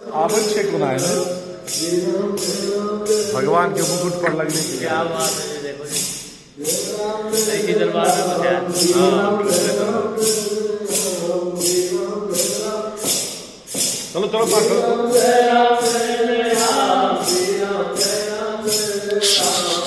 आप अच्छे गुना है ना भगवान के मुकुट पर लगने की। क्या बात है, देखो जी दरबार में कुछ है। चलो चलो पाठ करो।